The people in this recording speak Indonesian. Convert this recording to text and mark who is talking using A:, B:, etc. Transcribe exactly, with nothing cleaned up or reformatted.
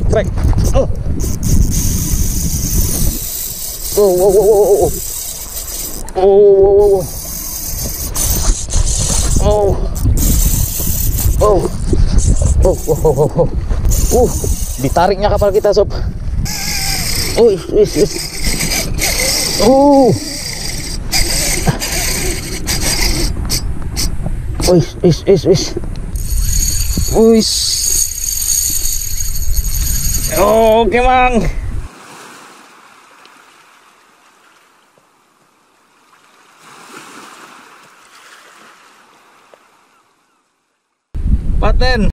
A: krek. Oh. Oh, oh, oh, oh, oh. Oh, oh, oh. Oh. Oh. Oh, oh, oh, oh. Uh, ditariknya kapal kita, sob. Oh, wis, wis. Oh. Wis, wis, wis, wis. Wis. Oh, oke, Mang. Paten.